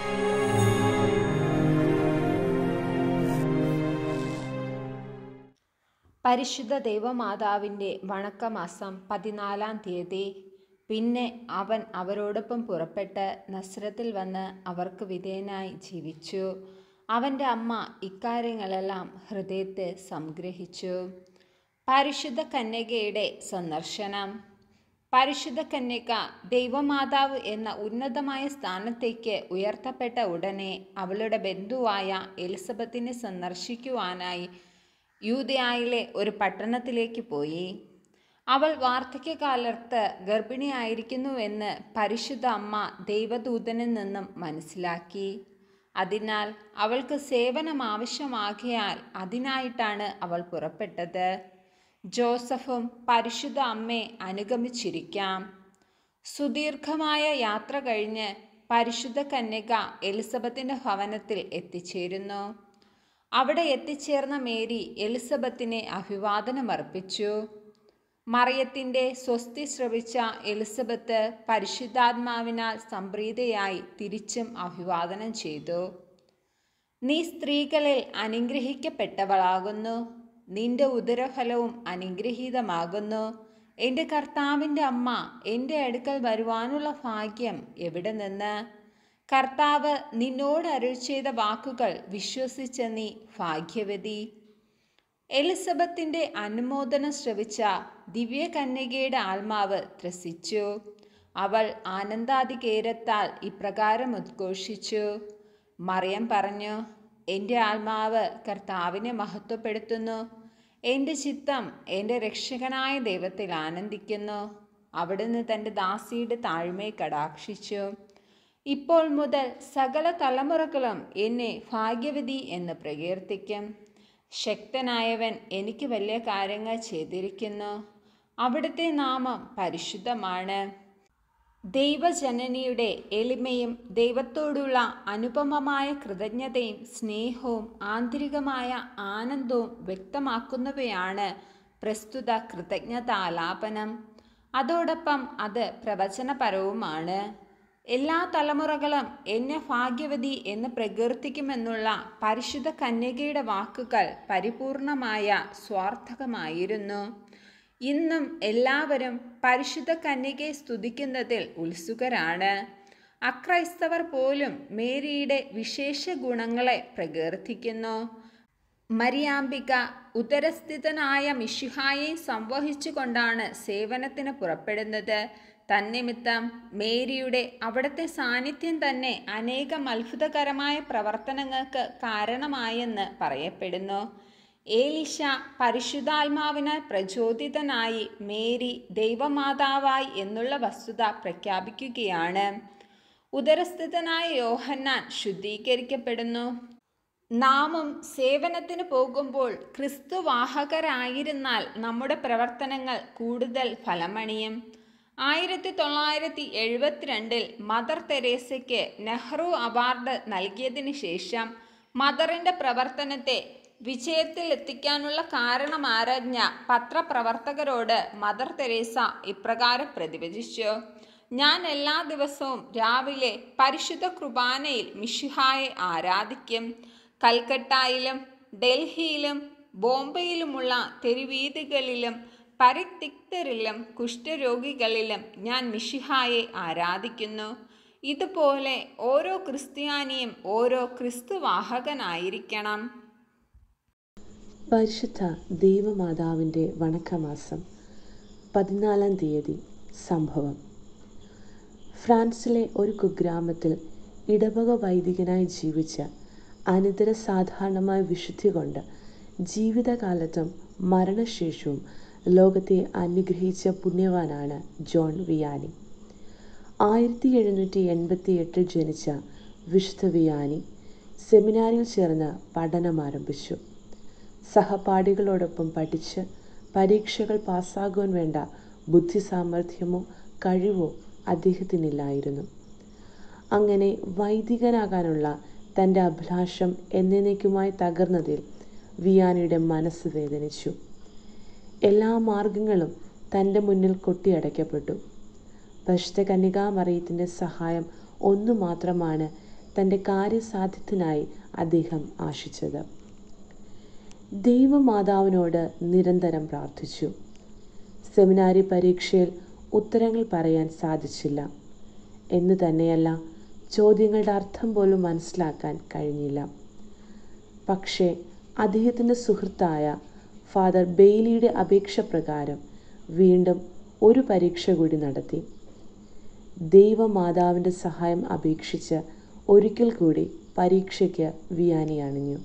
പരിശുദ്ധ ദൈവമാതാവിൻ്റെ വണക്കമാസം 14-ാം തീയതി. പിന്നെ അവൻ അവരോടൊപ്പം പുറപ്പെട്ട് നസ്രത്തിൽ വന്ന് അവർക്ക് വിധേയനായി ജീവിച്ചു. അവൻ്റെ അമ്മ ഇക്കാര്യങ്ങളെല്ലാം ഹൃദയത്തിൽ സംഗ്രഹിച്ചു. പരിശുദ്ധ കന്യകയുടെ സന്ദർശനം. പരിശുദ്ധ കന്യക ദൈവമാതാവ് എന്ന ഉന്നതമായ സ്ഥാനത്തേക്ക് ഉയർത്തപ്പെട്ട ഉടനെ അവളുടെ ബന്ധുവായ എലിസബത്തിനെ സന്ദർശിക്കുവാനായി യൂദയായിലെ ഒരു പട്ടണത്തിലേക്ക് പോയി. അവൾ വാർദ്ധക്യകാലത്ത് ഗർഭിണിയായിരിക്കുന്നുവെന്ന് പരിശുദ്ധ അമ്മ ദൈവദൂതനിൽ നിന്നും മനസ്സിലാക്കി. അതിനാൽ അവൾക്ക് സേവനം ആവശ്യമാകയാൽ അതിനായിട്ടാണ് അവൾ പുറപ്പെട്ടത്. ജോസഫും പരിശുദ്ധ അമ്മയെ അനുഗമിച്ചിരിക്കാം. സുദീർഘമായ യാത്ര കഴിഞ്ഞ് പരിശുദ്ധ കന്യക എലിസബത്തിൻ്റെ ഭവനത്തിൽ എത്തിച്ചേരുന്നു. അവിടെ എത്തിച്ചേർന്ന മേരി എലിസബത്തിനെ അഭിവാദനമർപ്പിച്ചു. മറിയത്തിൻ്റെ സ്വസ്തി ശ്രവിച്ച എലിസബത്ത് പരിശുദ്ധാത്മാവിനാൽ സംപ്രീതയായി തിരിച്ചും അഭിവാദനം ചെയ്തു. നീ സ്ത്രീകളിൽ അനുഗ്രഹിക്കപ്പെട്ടവളാകുന്നു, നിന്റെ ഉദരഫലവും അനുഗ്രഹീതമാകുന്നു. എൻ്റെ കർത്താവിൻ്റെ അമ്മ എൻ്റെ അടുക്കൽ വരുവാനുള്ള ഭാഗ്യം എവിടെ നിന്ന്? കർത്താവ് നിന്നോട് അരുളി ചെയ്ത വാക്കുകൾ വിശ്വസിച്ച നീ ഭാഗ്യവതി. എലിസബത്തിൻ്റെ അനുമോദനം ശ്രവിച്ച ദിവ്യകന്യകയുടെ ആത്മാവ് ത്രസിച്ചു. അവൾ ആനന്ദാതികേരത്താൽ ഇപ്രകാരം ഉദ്ഘോഷിച്ചു. മറിയം പറഞ്ഞു, എൻ്റെ ആത്മാവ് കർത്താവിനെ മഹത്വപ്പെടുത്തുന്നു. എൻ്റെ ചിത്തം എൻ്റെ രക്ഷകനായ ദൈവത്തിൽ ആനന്ദിക്കുന്നു. അവിടുന്ന് തൻ്റെ ദാസിയുടെ താഴ്മയെ കടാക്ഷിച്ചു. ഇപ്പോൾ മുതൽ സകല തലമുറകളും എന്നെ ഭാഗ്യവതി എന്ന് പ്രകീർത്തിക്കും. ശക്തനായവൻ എനിക്ക് വലിയ കാര്യങ്ങൾ ചെയ്തിരിക്കുന്നു. അവിടുത്തെ നാമം പരിശുദ്ധമാണ്. ദൈവജനനിയുടെ എളിമയും ദൈവത്തോടുള്ള അനുപമമായ കൃതജ്ഞതയും സ്നേഹവും ആന്തരികമായ ആനന്ദവും വ്യക്തമാക്കുന്നവയാണ് പ്രസ്തുത കൃതജ്ഞതാലാപനം. അതോടൊപ്പം അത് പ്രവചനപരവുമാണ്. എല്ലാ തലമുറകളും എന്നെ ഭാഗ്യവതി എന്ന് പ്രകീർത്തിക്കുമെന്നുള്ള പരിശുദ്ധ കന്യകയുടെ വാക്കുകൾ പരിപൂർണമായ സ്വാർത്ഥകമായിരുന്നു. ഇന്നും എല്ലാവരും പരിശുദ്ധ കന്യകയെ സ്തുതിക്കുന്നതിൽ ഉത്സുകരാണ്. അക്രൈസ്തവർ പോലും മേരിയുടെ വിശേഷ ഗുണങ്ങളെ പ്രകീർത്തിക്കുന്നു. മരിയാംബിക ഉദരസ്ഥിതനായ മിശിഹായെ സംവഹിച്ചുകൊണ്ടാണ് സേവനത്തിന് പുറപ്പെടുന്നത്. തന്നിമിത്തം മേരിയുടെ അവിടുത്തെ സാന്നിധ്യം തന്നെ അനേകം അത്ഭുതകരമായ പ്രവർത്തനങ്ങൾക്ക് കാരണമായെന്ന് പറയപ്പെടുന്നു. ഏലീശ പരിശുദ്ധാത്മാവിനാൽ പ്രചോദിതനായി മേരി ദൈവമാതാവായി എന്നുള്ള വസ്തുത പ്രഖ്യാപിക്കുകയാണ്. ഉദരസ്ഥിതനായ യോഹന്നാൻ ശുദ്ധീകരിക്കപ്പെടുന്നു. നാമും സേവനത്തിന് പോകുമ്പോൾ ക്രിസ്തുവാഹകരായിരുന്നാൽ നമ്മുടെ പ്രവർത്തനങ്ങൾ കൂടുതൽ ഫലമണിയും. 1972 മദർ തെരേസയ്ക്ക് നെഹ്റു അവാർഡ് നൽകിയതിനു ശേഷം മദറിൻ്റെ പ്രവർത്തനത്തെ വിജയത്തിലെത്തിക്കാനുള്ള കാരണമാരാഞ്ഞ പത്രപ്രവർത്തകരോട് മദർ തെരേസ ഇപ്രകാരം പ്രതിവചിച്ചു. ഞാൻ എല്ലാ ദിവസവും രാവിലെ പരിശുദ്ധ കുർബാനയിൽ മിശിഹായെ ആരാധിക്കും. കൽക്കട്ടയിലും ഡൽഹിയിലും ബോംബെയിലുമുള്ള തെരുവീഥികളിലും പരിത്യക്തരിലും കുഷ്ഠരോഗികളിലും ഞാൻ മിശിഹായെ ആരാധിക്കുന്നു. ഇതുപോലെ ഓരോ ക്രിസ്ത്യാനിയും ഓരോ ക്രിസ്തുവാഹകനായിരിക്കണം. പരിശുദ്ധ ദൈവമാതാവിൻ്റെ വണക്കമാസം 14-ാം തീയതി. സംഭവം. ഫ്രാൻസിലെ ഒരു കുഗ്രാമത്തിൽ ഇടവക വൈദികനായി ജീവിച്ച അനിതര സാധാരണമായ വിശുദ്ധി കൊണ്ട് ജീവിതകാലത്തും മരണശേഷവും ലോകത്തെ അനുഗ്രഹിച്ച പുണ്യവാനാണ് ജോൺ വിയാനി. 1788 ജനിച്ച വിശുദ്ധ വിയാനി സെമിനാരിയിൽ ചേർന്ന് പഠനം ആരംഭിച്ചു. സഹപാഠികളോടൊപ്പം പഠിച്ച് പരീക്ഷകൾ പാസ്സാകുവാൻ വേണ്ട ബുദ്ധിസാമർഥ്യമോ കഴിവോ അദ്ദേഹത്തിനില്ലായിരുന്നു. അങ്ങനെ വൈദികനാകാനുള്ള തൻ്റെ അഭിലാഷം എന്നേക്കുമായി തകർന്നതിൽ വിയാനിയുടെ മനസ്സ് വേദനിച്ചു. എല്ലാ മാർഗങ്ങളും തൻ്റെ മുന്നിൽ കൊട്ടിയടയ്ക്കപ്പെട്ടു. പരിശുദ്ധ കന്യകാമറിയത്തിൻ്റെ സഹായം ഒന്നു മാത്രമാണ് തൻ്റെ കാര്യസാധ്യത്തിനായി അദ്ദേഹം ആശിച്ചത്. ദൈവമാതാവിനോട് നിരന്തരം പ്രാർത്ഥിച്ചു. സെമിനാരി പരീക്ഷയിൽ ഉത്തരങ്ങൾ പറയാൻ സാധിച്ചില്ല എന്ന് തന്നെയല്ല, ചോദ്യങ്ങളുടെ അർത്ഥം പോലും മനസ്സിലാക്കാൻ കഴിഞ്ഞില്ല. പക്ഷേ അദ്ദേഹത്തിൻ്റെ സുഹൃത്തായ ഫാദർ ബെയ്ലിയുടെ അപേക്ഷ പ്രകാരം വീണ്ടും ഒരു പരീക്ഷ കൂടി നടത്തി. ദൈവമാതാവിൻ്റെ സഹായം അപേക്ഷിച്ച് ഒരിക്കൽ കൂടി പരീക്ഷയ്ക്ക് വിയാനി അണിഞ്ഞു.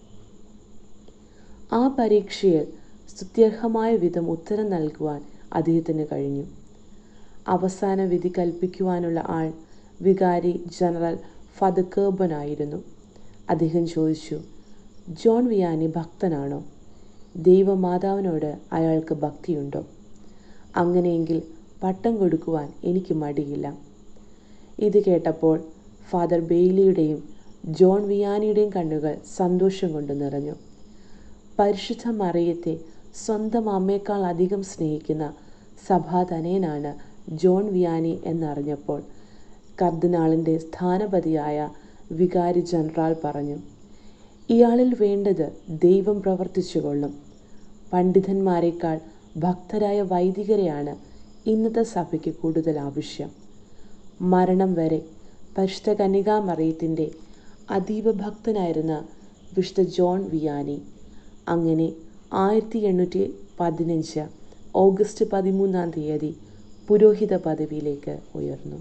ആ പരീക്ഷയിൽ സ്തുത്യർഹമായ വിധം ഉത്തരം നൽകുവാൻ അദ്ദേഹത്തിന് കഴിഞ്ഞു. അവസാന വിധി കൽപ്പിക്കുവാനുള്ള ആൾ വികാരി ജനറൽ ഫാദർ കേർബൺ ആയിരുന്നു. അദ്ദേഹം ചോദിച്ചു, ജോൺ വിയാനി ഭക്തനാണോ? ദൈവമാതാവിനോട് അയാൾക്ക് ഭക്തിയുണ്ടോ? അങ്ങനെയെങ്കിൽ പട്ടം കൊടുക്കുവാൻ എനിക്ക് മടിയില്ല. ഇത് കേട്ടപ്പോൾ ഫാദർ ബെയ്ലിയുടെയും ജോൺ വിയാനിയുടെയും കണ്ണുകൾ സന്തോഷം കൊണ്ട് നിറഞ്ഞു. പരിശുദ്ധ മറിയത്തെ സ്വന്തം അമ്മയേക്കാൾ അധികം സ്നേഹിക്കുന്ന സഭാതനയനാണ് ജോൺ വിയാനി എന്നറിഞ്ഞപ്പോൾ കർദിനാളിൻ്റെ സ്ഥാനപതിയായ വികാരി ജനറൽ പറഞ്ഞു, ഇയാളിൽ വേണ്ടത് ദൈവം പ്രവർത്തിച്ചു കൊള്ളും. പണ്ഡിതന്മാരെക്കാൾ ഭക്തരായ വൈദികരെയാണ് ഇന്നത്തെ സഭയ്ക്ക് കൂടുതൽ ആവശ്യം. മരണം വരെ പരിശുദ്ധ കന്യകാമറിയത്തിൻ്റെ അതീവ ഭക്തനായിരുന്ന വിശുദ്ധ ജോൺ വിയാനി അങ്ങനെ 1815 ഓഗസ്റ്റ് 13 പുരോഹിത പദവിയിലേക്ക് ഉയർന്നു.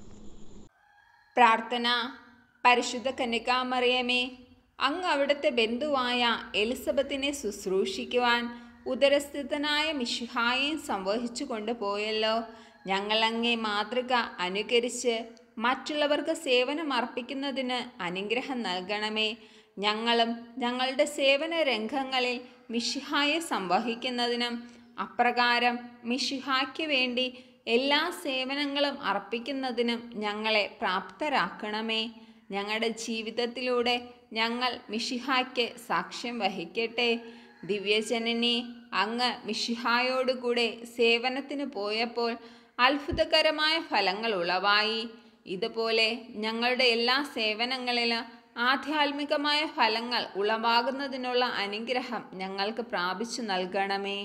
പ്രാർത്ഥന. പരിശുദ്ധ കന്യകാമറിയമേ, അങ്ങ് അവിടുത്തെ ബന്ധുവായ എലിസബത്തിനെ ശുശ്രൂഷിക്കുവാൻ ഉദരസ്ഥിതനായ മിശിഹായെ സംവഹിച്ചു കൊണ്ടുപോയല്ലോ. ഞങ്ങൾ അങ്ങേ മാതൃക അനുകരിച്ച് മറ്റുള്ളവർക്ക് സേവനം അർപ്പിക്കുന്നതിന് അനുഗ്രഹം നൽകണമേ. ഞങ്ങളും ഞങ്ങളുടെ സേവന രംഗങ്ങളിൽ മിശിഹായെ സംവഹിക്കുന്നതിനും അപ്രകാരം മിശിഹായ്ക്ക് വേണ്ടി എല്ലാ സേവനങ്ങളും അർപ്പിക്കുന്നതിനും ഞങ്ങളെ പ്രാപ്തരാക്കണമേ. ഞങ്ങളുടെ ജീവിതത്തിലൂടെ ഞങ്ങൾ മിശിഹായ്ക്ക് സാക്ഷ്യം വഹിക്കട്ടെ. ദിവ്യജനനി, അങ്ങ് മിശിഹായോടുകൂടെ സേവനത്തിന് പോയപ്പോൾ അത്ഭുതകരമായ ഫലങ്ങൾ ഉളവായി. ഇതുപോലെ ഞങ്ങളുടെ എല്ലാ സേവനങ്ങളിലും ആധ്യാത്മികമായ ഫലങ്ങൾ ഉളവാകുന്നതിനുള്ള അനുഗ്രഹം ഞങ്ങൾക്ക് പ്രാപിച്ചു നൽകണമേ.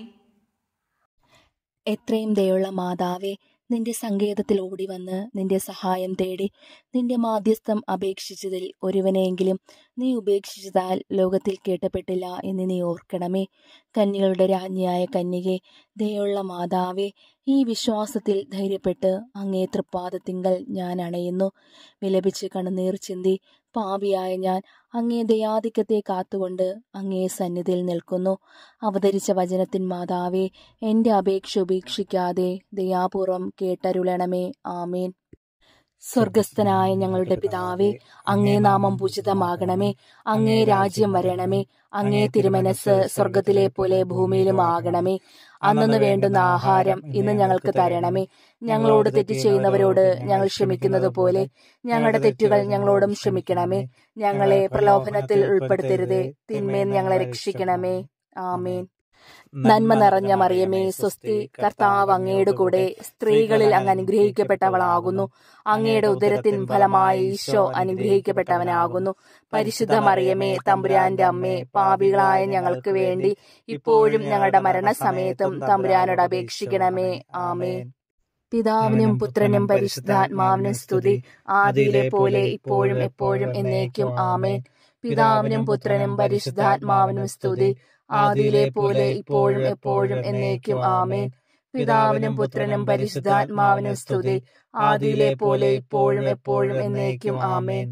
എത്രയും ദയുള്ള മാതാവേ, നിന്റെ സങ്കേതത്തിൽ ഓടി വന്ന് നിന്റെ സഹായം തേടി നിന്റെ മാധ്യസ്ഥം അപേക്ഷിച്ചതിൽ ഒരുവനെയെങ്കിലും നീ ഉപേക്ഷിച്ചതാൽ ലോകത്തിൽ കേട്ടപ്പെട്ടില്ല എന്ന് നീ ഓർക്കണമേ. കന്യകളുടെ രാജ്ഞിയായ കന്യകേ, ദയുള്ള മാതാവേ, ഈ വിശ്വാസത്തിൽ ധൈര്യപ്പെട്ട് അങ്ങേ തൃപ്പാദത്തിങ്കൽ ഞാൻ അണയുന്നു. വിലപിച്ച് കണ്ണുനീർ ചിന്തി പാപിയായ ഞാൻ അങ്ങേ ദയാധിക്യത്തെ കാത്തുകൊണ്ട് അങ്ങേ സന്നിധിയിൽ നിൽക്കുന്നു. അവതരിച്ച വചനത്തിൻ മാതാവേ, എൻ്റെ അപേക്ഷ ഉപേക്ഷിക്കാതെ ദയാപൂർവം കേട്ടരുളണമേ. ആമേൻ. സ്വർഗസ്ഥനായ ഞങ്ങളുടെ പിതാവേ, അങ്ങേ നാമം പൂജിതമാകണമേ. അങ്ങേ രാജ്യം വരണമേ. അങ്ങേ തിരുമനസ് സ്വർഗത്തിലെ പോലെ ഭൂമിയിലും ആകണമേ. അന്നു വേണ്ടുന്ന ആഹാരം ഇന്ന് ഞങ്ങൾക്ക് തരണമേ. ഞങ്ങളോട് തെറ്റ് ചെയ്യുന്നവരോട് ഞങ്ങൾ ക്ഷമിക്കുന്നത് പോലെ ഞങ്ങളുടെ തെറ്റുകൾ ഞങ്ങളോടും ക്ഷമിക്കണമേ. ഞങ്ങളെ പ്രലോഭനത്തിൽ ഉൾപ്പെടുത്തരുതേ, തിന്മേൽ ഞങ്ങളെ രക്ഷിക്കണമേ. ആമേൻ. നന്മ നിറഞ്ഞ മറിയമേ, സ്വസ്തി, കർത്താവ് അങ്ങയുടെ കൂടെ സ്ത്രീകളിൽ അങ്ങ് അനുഗ്രഹിക്കപ്പെട്ടവളാകുന്നു. അങ്ങയുടെ ഉദരത്തിൻ ഫലമായി ഈശോ അനുഗ്രഹിക്കപ്പെട്ടവനാകുന്നു. പരിശുദ്ധ മറിയമേ, തമ്പുരാന്റെ അമ്മേ, പാപികളായ ഞങ്ങൾക്ക് വേണ്ടി ഇപ്പോഴും ഞങ്ങളുടെ മരണസമയത്തും തമ്പുരാനോട് അപേക്ഷിക്കണമേ. ആമേൻ. പിതാവിനും പുത്രനും പരിശുദ്ധാത്മാവിനും സ്തുതി, ആദിയിലെ പോലെ ഇപ്പോഴും എപ്പോഴും എന്നേക്കും. ആമേൻ. പിതാവിനും പുത്രനും പരിശുദ്ധാത്മാവിനും സ്തുതി, ആദിയിലെ പോലെ ഇപ്പോഴും എപ്പോഴും എന്നേക്കും. ആമേൻ. പിതാവിനും പുത്രനും പരിശുദ്ധാത്മാവിനും സ്തുതി, ആദിയിലെ പോലെ ഇപ്പോഴും എപ്പോഴും എന്നേക്കും. ആമേൻ.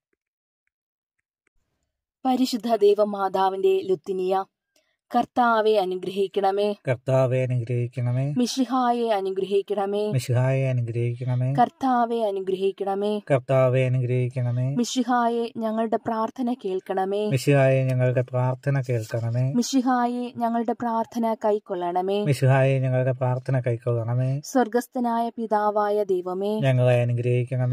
പരിശുദ്ധ ദൈവമാതാവിന്റെ ലുത്തിനിയ. കർത്താവെ അനുഗ്രഹിക്കണമേ. കർത്താവെ അനുഗ്രഹിക്കണമേ. മിശിഹായെ അനുഗ്രഹിക്കണമേ. മിശിഹായെ അനുഗ്രഹിക്കണമേ. കർത്താവെ അനുഗ്രഹിക്കണമേ. കർത്താവെ അനുഗ്രഹിക്കണമേ. മിശിഹായെ ഞങ്ങളുടെ പ്രാർത്ഥന കേൾക്കണമേ. മിശിഹായെ ഞങ്ങളുടെ പ്രാർത്ഥന കേൾക്കണമേ. മിശിഹായെ ഞങ്ങളുടെ പ്രാർത്ഥന കൈക്കൊള്ളണമേ. മിശിഹായെ ഞങ്ങളുടെ പ്രാർത്ഥന കൈക്കൊള്ളണമേ. സ്വർഗസ്ഥനായ പിതാവായ ദൈവമേ, ഞങ്ങളെ അനുഗ്രഹിക്കണമേ.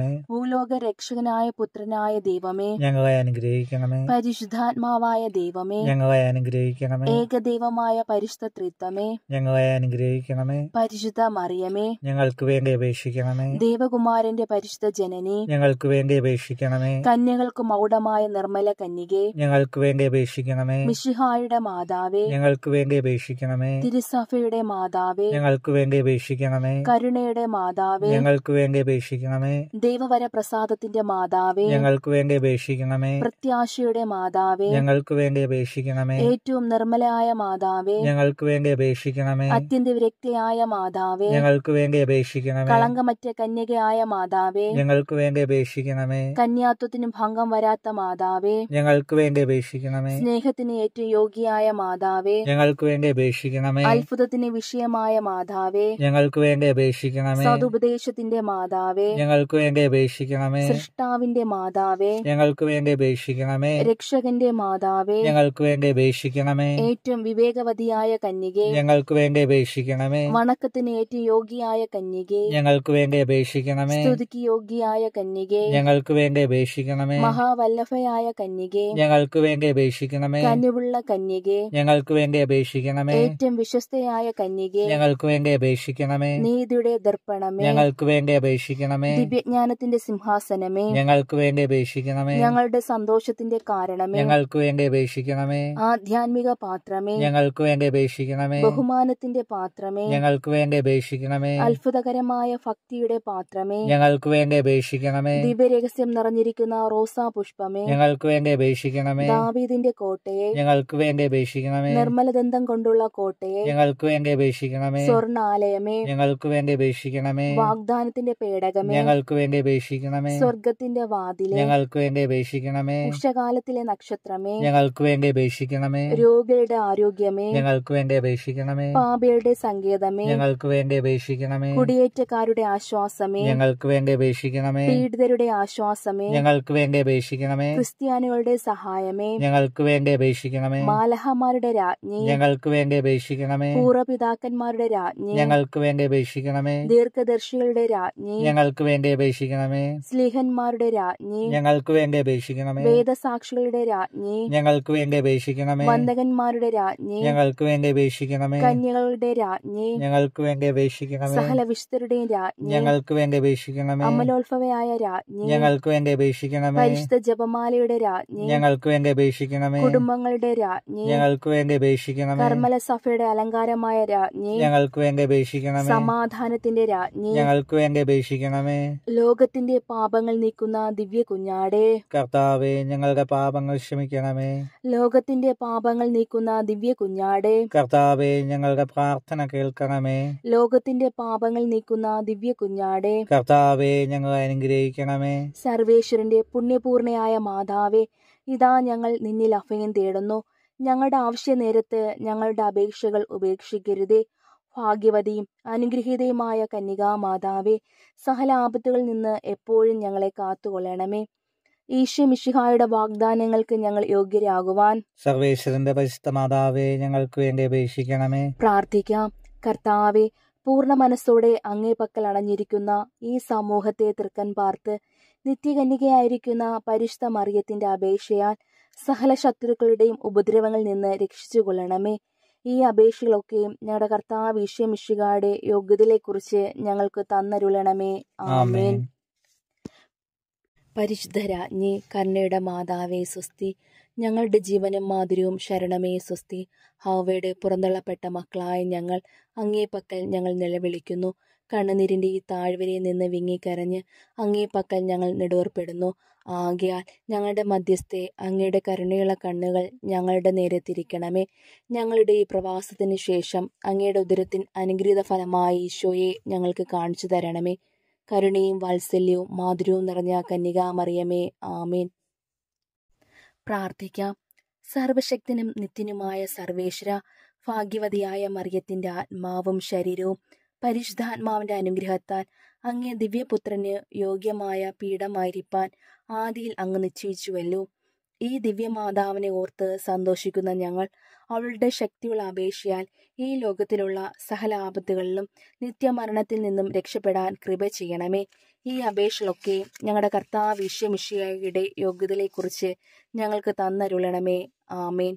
ഭൂലോക രക്ഷകനായ പുത്രനായ ദൈവമേ, ഞങ്ങളെ അനുഗ്രഹിക്കണമേ. പരിശുദ്ധാത്മാവായ ദൈവമേ, ഞങ്ങളെ അനുഗ്രഹിക്കണമേ. ഏകദൈവമായ പരിശുദ്ധ ത്രിത്വമേ, ഞങ്ങളെ അനുഗ്രഹിക്കണമേ. പരിശുദ്ധ മറിയമേ, ഞങ്ങൾക്ക് വേണ്ടി അപേക്ഷിക്കണമേ. ദേവകുമാരന്റെ പരിശുദ്ധ ജനനി, ഞങ്ങൾക്ക് വേണ്ടി അപേക്ഷിക്കണമേ. കന്യകൾക്ക് മൗഢമായ നിർമ്മല കന്യകേ, ഞങ്ങൾക്ക് വേണ്ടി അപേക്ഷിക്കണമേ. മിശിഹായുടെ മാതാവേ, ഞങ്ങൾക്ക് വേണ്ടി അപേക്ഷിക്കണമേ. തിരുസഭയുടെ മാതാവേ, ഞങ്ങൾക്ക് വേണ്ടി അപേക്ഷിക്കണമേ. കരുണയുടെ മാതാവേ, ഞങ്ങൾക്ക് വേണ്ടി അപേക്ഷിക്കണമേ. ദൈവവര പ്രസാദത്തിന്റെ മാതാവേ, ഞങ്ങൾക്ക് വേണ്ടി അപേക്ഷിക്കണമേ. പ്രത്യാശയുടെ മാതാവേ, ഞങ്ങൾക്ക് വേണ്ടി അപേക്ഷിക്കണമേ. ഏറ്റവും നിർമ്മലയായ മാതാവേ, ഞങ്ങൾക്ക് വേണ്ടി അപേക്ഷിക്കണമേ. അത്യന്ത വിരക്തിയായ മാതാവേ, ഞങ്ങൾക്ക് വേണ്ടി അപേക്ഷിക്കണമേ. കളങ്കമറ്റ കന്യകയായ മാതാവേ, ഞങ്ങൾക്ക് വേണ്ടി അപേക്ഷിക്കണമേ. കന്യാത്വത്തിനും ഭംഗം വരാത്ത മാതാവേ, ഞങ്ങൾക്ക് വേണ്ടി അപേക്ഷിക്കണമേ. സ്നേഹത്തിന് ഏറ്റവും യോഗ്യയായ മാതാവേ, ഞങ്ങൾക്ക് വേണ്ടി അപേക്ഷിക്കണമേ. അത്ഭുതത്തിന് വിഷയമായ മാതാവേ, ഞങ്ങൾക്ക് വേണ്ടി അപേക്ഷിക്കണമേ. സതുപദേശത്തിന്റെ മാതാവേ, ഞങ്ങൾക്ക് വേണ്ടി അപേക്ഷിക്കണമേ. സൃഷ്ടാവിന്റെ മാതാവേ, ഞങ്ങൾക്ക് വേണ്ടി അപേക്ഷിക്കണമേ. രക്ഷകന്റെ മാതാവേ, ഞങ്ങൾക്ക് വേണ്ടി അപേക്ഷിക്കണമേ. ഏറ്റവും വിവേകവതിയായ കന്യകേ, ഞങ്ങൾക്ക് വേണ്ടി അപേക്ഷിക്കണമേ. വണക്കത്തിന് ഏറ്റവും യോഗ്യയായ കന്യകേ, ഞങ്ങൾക്ക് വേണ്ടി അപേക്ഷിക്കണമേ. സ്തുതിക്ക് യോഗ്യയായ കന്യകേ, ഞങ്ങൾക്ക് വേണ്ടി അപേക്ഷിക്കണമേ. മഹാവല്ലഭയായ കന്യകേ, ഞങ്ങൾക്ക് വേണ്ടി അപേക്ഷിക്കണമേ. കനിവുള്ള കന്യകേ, ഞങ്ങൾക്ക് വേണ്ടി അപേക്ഷിക്കണമേ. ഏറ്റവും വിശ്വസ്തയായ കന്യകേ, ഞങ്ങൾക്ക് വേണ്ടി അപേക്ഷിക്കണമേ. നീതിയുടെ ദർപ്പണമേ, ഞങ്ങൾക്ക് വേണ്ടി അപേക്ഷിക്കണമേ. ദിവ്യജ്ഞാനത്തിന്റെ സിംഹാസനമേ, ഞങ്ങൾക്ക് വേണ്ടി അപേക്ഷിക്കണമേ. ഞങ്ങളുടെ സന്തോഷത്തിന്റെ കാരണമേ, ഞങ്ങൾക്ക് വേണ്ടി അപേക്ഷിക്കണമേ. ആധ്യാത്മിക പാത്രമേ, ഞങ്ങൾക്ക് വേണ്ടി അപേക്ഷിക്കണമേ. ബഹുമാനത്തിന്റെ പാത്രമേ, ഞങ്ങൾക്ക് വേണ്ടി അപേക്ഷിക്കണമേ. അത്ഭുതകരമായ ഭക്തിയുടെ പാത്രമേ, ഞങ്ങൾക്ക് വേണ്ടി അപേക്ഷിക്കണമേ. ദിവ്യരഹസ്യം നിറഞ്ഞിരിക്കുന്ന റോസാ പുഷ്പമേ, ഞങ്ങൾക്ക് വേണ്ടി അപേക്ഷിക്കണമേ. ദാവീദിന്റെ കോട്ടയെ, ഞങ്ങൾക്ക് വേണ്ടി അപേക്ഷിക്കണമേ. നിർമ്മലദന്തം കൊണ്ടുള്ള കോട്ടയെ, ഞങ്ങൾക്ക് വേണ്ടി അപേക്ഷിക്കണമേ. സ്വർണാലയമേ, ഞങ്ങൾക്ക് വേണ്ടി അപേക്ഷിക്കണമേ. വാഗ്ദാനത്തിന്റെ പേടകമേ, ഞങ്ങൾക്ക് വേണ്ടി അപേക്ഷിക്കണമേ. സ്വർഗത്തിന്റെ വാതിലെ, ഞങ്ങൾക്ക് വേണ്ടി അപേക്ഷിക്കണമേ. ഉഷകാലത്തിലെ നക്ഷത്രമേ, ഞങ്ങൾക്ക് വേണ്ടി അപേക്ഷിക്കണമേ. രോഗികളുടെ ആരോഗ്യമേ, ഞങ്ങൾക്ക് വേണ്ടി അപേക്ഷിക്കണമേ. പാപികളുടെ സങ്കേതമേ, ഞങ്ങൾക്ക് വേണ്ടി അപേക്ഷിക്കണമേ. കുടിയേറ്റക്കാരുടെ ആശ്വാസമേ, ഞങ്ങൾക്ക് വേണ്ടി അപേക്ഷിക്കണമേ. പീഡിതരുടെ ആശ്വാസമേ, ഞങ്ങൾക്ക് വേണ്ടി അപേക്ഷിക്കണമേ. ക്രിസ്ത്യാനികളുടെ സഹായമേ, ഞങ്ങൾക്ക് വേണ്ടി അപേക്ഷിക്കണമേ. മാലഹമാരുടെ രാജ്ഞി, ഞങ്ങൾക്ക് വേണ്ടി അപേക്ഷിക്കണമേ. പൂർവപിതാക്കന്മാരുടെ രാജ്ഞി, ഞങ്ങൾക്ക് വേണ്ടി അപേക്ഷിക്കണമേ. ദീർഘദർശികളുടെ രാജ്ഞി, ഞങ്ങൾക്ക് വേണ്ടി അപേക്ഷിക്കണമേ. സ്ലീഹന്മാരുടെ രാജ്ഞി, ഞങ്ങൾക്ക് വേണ്ടി അപേക്ഷിക്കണമേ. വേദസാക്ഷികളുടെ രാജ്ഞി, ഞങ്ങൾക്ക് വേണ്ടി അപേക്ഷിക്കണമേ. വന്ദകന്മാരുടെ രാജ്ഞി, ഞങ്ങൾക്ക് വേണ്ടി അപേക്ഷിക്കണമേ. കന്യകളുടെ രാജ്ഞി, ഞങ്ങൾക്ക് വേണ്ടി അപേക്ഷിക്കണമേ. സകല വിശുദ്ധരുടെയും രാജ്ഞി, ഞങ്ങൾക്ക് വേണ്ടി അപേക്ഷിക്കണമേ. അമലോത്ഭവയായ രാജ്ഞി, ഞങ്ങൾക്ക് വേണ്ടി അപേക്ഷിക്കണമേ. പരിശുദ്ധ ജപമാലയുടെ രാജ്ഞി, ഞങ്ങൾക്ക് വേണ്ടി അപേക്ഷിക്കണമേ. കുടുംബങ്ങളുടെ രാജ്ഞി, ഞങ്ങൾക്ക് വേണ്ടി അപേക്ഷിക്കണമേ. കർമ്മല സഭയുടെ അലങ്കാരമായ രാജ്ഞി, ഞങ്ങൾക്ക് വേണ്ടി അപേക്ഷിക്കണമേ. സമാധാനത്തിന്റെ രാജ്ഞി, ഞങ്ങൾക്ക് വേണ്ടി അപേക്ഷിക്കണമേ. ലോകത്തിന്റെ പാപങ്ങൾ നീക്കുന്ന ദിവ്യ കുഞ്ഞാടേ, കർത്താവേ, ഞങ്ങളുടെ പാപങ്ങൾ ക്ഷമിക്കണമേ. ലോകത്തിന്റെ പാപങ്ങൾ നീക്കുന്ന ദിവ്യ കുഞ്ഞാടേ, കർത്താവേ, ഞങ്ങളുടെ പ്രാർത്ഥന കേൾക്കണമേ. ലോകത്തിന്റെ പാപങ്ങൾ നീക്കുന്ന ദിവ്യ കുഞ്ഞാടേ, കർത്താവേ, ഞങ്ങളെ അനുഗ്രഹിക്കണമേ. സർവേശ്വരന്റെ പുണ്യപൂർണയായ മാതാവേ, ഇതാ ഞങ്ങൾ നിന്നിൽ അഭയം തേടുന്നു. ഞങ്ങളുടെ ആവശ്യ നേരത്ത് ഞങ്ങളുടെ അപേക്ഷകൾ ഉപേക്ഷിക്കരുതേ. ഭാഗ്യവതിയും അനുഗ്രഹീതയുമായ കന്യകാമാതാവേ, സകല ആപത്തുകളിൽ നിന്ന് എപ്പോഴും ഞങ്ങളെ കാത്തുകൊള്ളണമേ. ഈശോ മിശിഹായുടെ വാഗ്ദാനങ്ങൾക്ക് ഞങ്ങൾ യോഗ്യരാകുവാൻ സർവേശ്വരന്റെ പരിശുദ്ധ മാതാവേ, ഞങ്ങൾക്ക് വേണ്ടി അപേക്ഷിക്കണമേ. പ്രാർത്ഥിക്കാം. കർത്താവെ, പൂർണ്ണ മനസ്സോടെ അങ്ങേ പക്കൽ അണഞ്ഞിരിക്കുന്ന ഈ സമൂഹത്തെ തൃക്കൻ പാർത്ത് നിത്യകന്യകയായിരിക്കുന്ന പരിശുദ്ധ മറിയത്തിന്റെ അപേക്ഷയാൽ സകല ശത്രുക്കളുടെയും ഉപദ്രവങ്ങളിൽ നിന്ന് രക്ഷിച്ചുകൊള്ളണമേ. ഈ അപേക്ഷകളൊക്കെയും ഞങ്ങളുടെ കർത്താവ് ഈശോ മിശിഹായുടെ യോഗ്യതയെക്കുറിച്ച് ഞങ്ങൾക്ക് തന്നരുളണമേ. ആമേൻ. പരിശുദ്ധ രാജ്ഞി, കരുണയുടെ മാതാവേ സ്വസ്തി. ഞങ്ങളുടെ ജീവനും മാധുര്യവും ശരണമേ സ്വസ്തി. ഹവ്വയുടെ പുറന്തള്ളപ്പെട്ട മക്കളായ ഞങ്ങൾ അങ്ങേ പക്കൽ ഞങ്ങൾ നിലവിളിക്കുന്നു. കണ്ണുനീരിന്റെ ഈ താഴ്വരയിൽ നിന്ന് വിങ്ങിക്കരഞ്ഞ് അങ്ങേ പക്കൽ ഞങ്ങൾ നെടുവേർപ്പെടുന്നു. ആകയാൽ ഞങ്ങളുടെ മധ്യസ്ഥെ അങ്ങയുടെ കരുണയുള്ള കണ്ണുകൾ ഞങ്ങളുടെ നേരെ തിരിക്കണമേ. ഞങ്ങളുടെ ഈ പ്രവാസത്തിന് ശേഷം അങ്ങയുടെ ഉദരത്തിൻ അനുഗ്രഹീത ഫലമായ ഈശോയെ ഞങ്ങൾക്ക് കാണിച്ചു തരണമേ. കരുണയും വാത്സല്യവും മാധുര്യവും നിറഞ്ഞ കന്യകാമറിയമേ, ആമേൻ. പ്രാർത്ഥിക്കാം. സർവശക്തനും നിത്യനുമായ സർവേശ്വര, ഭാഗ്യവതിയായ മറിയത്തിന്റെ ആത്മാവും ശരീരവും പരിശുദ്ധാത്മാവിന്റെ അനുഗ്രഹത്താൽ അങ്ങേ ദിവ്യപുത്രന് യോഗ്യമായ പീഠമായിരിക്കാൻ ആദിയിൽ അങ്ങ് നിശ്ചയിച്ചുവല്ലോ. ഈ ദിവ്യമാതാവിനെ ഓർത്ത് സന്തോഷിക്കുന്ന ഞങ്ങൾ അവളുടെ ശക്തിയുള്ള അപേക്ഷയാൽ ഈ ലോകത്തിലുള്ള സകല ആപത്തുകളിലും നിത്യമരണത്തിൽ നിന്നും രക്ഷപ്പെടാൻ കൃപ ചെയ്യണമേ. ഈ അപേക്ഷകളൊക്കെ ഞങ്ങളുടെ കർത്താവ് ഈശോ മിശിഹായുടെ യോഗ്യതയെക്കുറിച്ച് ഞങ്ങൾക്ക് തന്നരുളണമേ. ആമേൻ.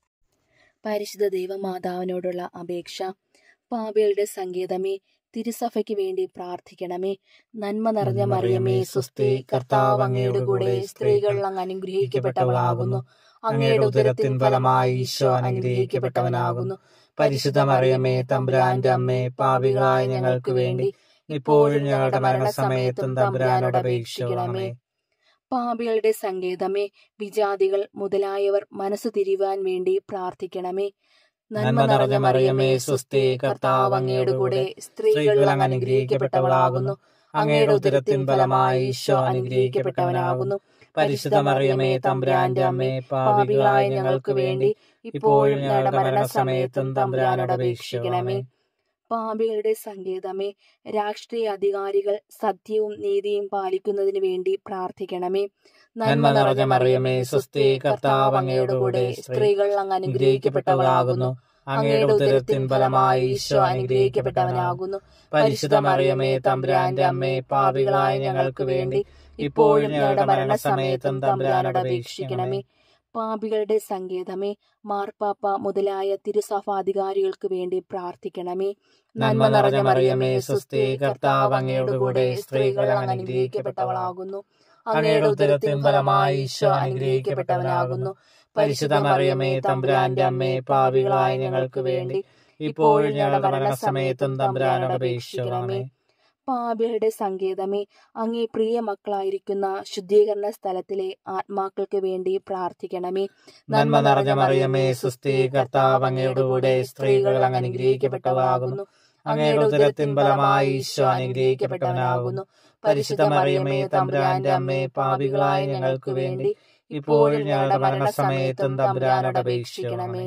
പരിശുദ്ധ ദൈവമാതാവിനോടുള്ള അപേക്ഷ. പാപികളുടെ സങ്കേതമേ, തിരുസഭയ്ക്ക് വേണ്ടി പ്രാർത്ഥിക്കണമേ. നന്മ നിറഞ്ഞ മറിയമേ, സ്വസ്തി, കർത്താവ് അങ്ങയുടെ കൂടെ, സ്ത്രീകൾ അങ്ങ് അനുഗ്രഹിക്കപ്പെട്ടവളാകുന്നു. അങ്ങയുടെ ഉദരത്തിൻ ഫലമായി ഈശോ അനുഗ്രഹിക്കപ്പെട്ടവനാകുന്നു. പരിശുദ്ധ മറിയമേ, തമ്പുരാന്റെ അമ്മേ, പാപികളായ ഞങ്ങൾക്ക് വേണ്ടി ഇപ്പോഴും ഞങ്ങളുടെ മരണസമയത്തും തമ്പുരാനോട് അപേക്ഷിക്കണമേ. പാപികളുടെ സങ്കേതമേ, വിജാതികൾ മുതലായവർ മനസ്സു തിരിവാൻ വേണ്ടി പ്രാർത്ഥിക്കണമേ. നന്മ നിറഞ്ഞ മറിയമേ, സ്വസ്തി, കർത്താവ് അങ്ങയുടെ കൂടെ, സ്ത്രീകൾ അങ്ങ് അനുഗ്രഹിക്കപ്പെട്ടവളാകുന്നു. അങ്ങയുടെ ഉദരത്തിൻ ഫലമായി ഈശോ അനുഗ്രഹിക്കപ്പെട്ടവനാകുന്നു. പരിശുദ്ധ മറിയമേ, തമ്പുരാന്റെ അമ്മേ, പാപികളായ ഞങ്ങൾക്ക് വേണ്ടി ഇപ്പോഴും ഞങ്ങളുടെ മരണസമയത്തും തമ്പുരാനോട് അപേക്ഷിക്കണമേ. പാപികളുടെ സങ്കേതമേ, രാഷ്ട്രീയ അധികാരികൾ സത്യവും നീതിയും പാലിക്കുന്നതിന് വേണ്ടി പ്രാർത്ഥിക്കണമേ. നന്മ നിറഞ്ഞ മറിയമേ, സ്വസ്തി, കർത്താവ് അങ്ങയുടെ കൂടെ, സ്ത്രീകൾ അങ്ങ് അനുഗ്രഹിക്കപ്പെട്ടവളാകുന്നു. അങ്ങയുടെ ഉദരത്തിൻ ഫലമായി ഈശോ അനുഗ്രഹിക്കപ്പെട്ടവനാകുന്നു. പരിശുദ്ധ മറിയമേ, തമ്പുരാന്റെ അമ്മേ, പാപികളായ ഞങ്ങൾക്ക് വേണ്ടി ഇപ്പോഴും ഞങ്ങളുടെ മരണസമയത്തും തമ്പുരാനോട് അപേക്ഷിക്കണമേ. പാപികളുടെ സങ്കേതമേ, മാർപ്പാപ്പ മുതലായ തിരുസഭാധികാരികൾക്ക് വേണ്ടി പ്രാർത്ഥിക്കണമേ. നന്മ നിറഞ്ഞ മറിയമേ, സ്വസ്തി, കർത്താവ് അങ്ങയുടെ കൂടെ, സ്ത്രീകൾ അങ്ങ് അനുഗ്രഹിക്കപ്പെട്ടവളാകുന്നു. അങ്ങയുടെ ഉദരത്തിൻ ഫലമായി ഈശോ അനുഗ്രഹിക്കപ്പെട്ടവനാകുന്നു. പരിശുദ്ധ മറിയമേ, തമ്പുരാന്റെ അമ്മേ, പാപികളായ ഞങ്ങൾക്ക് വേണ്ടി ഇപ്പോഴും ഞങ്ങളുടെ മരണസമയത്തും തമ്പുരാനോട് അപേക്ഷിക്കണമേ. പാപികളുടെ സങ്കേതമേ, അങ്ങേ പ്രിയ മക്കളായിരിക്കുന്ന ശുദ്ധീകരണ സ്ഥലത്തിലെ ആത്മാക്കൾക്ക് വേണ്ടി പ്രാർത്ഥിക്കണമേ. നന്മ നിറഞ്ഞ മറിയമേ, സ്വസ്തി, കർത്താവ് അങ്ങയുടെ കൂടെ, സ്ത്രീകൾ അങ്ങ് അനുഗ്രഹിക്കപ്പെട്ടവളാകുന്നു. അങ്ങയുടെ ഉദരത്തിൻ ഫലമായി ഈശോ അനുഗ്രഹിക്കപ്പെട്ടവനാകുന്നു. പരിശുദ്ധ മറിയമേ, തമ്പുരാന്റെ അമ്മേ, പാപികളായ ഞങ്ങൾക്ക് വേണ്ടി ഇപ്പോഴും ഞങ്ങളുടെ മരണസമയത്തും തമ്പുരാനോട് അപേക്ഷിക്കണമേ.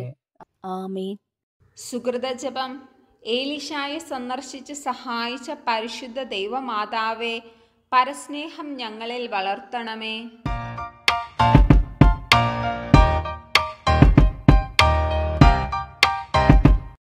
ആമേൻ. സുകൃതജപം. ഏലീശായെ സന്ദർശിച്ച് സഹായിച്ച പരിശുദ്ധ ദൈവമാതാവേ, പരസ്നേഹം ഞങ്ങളിൽ വളർത്തണമേ.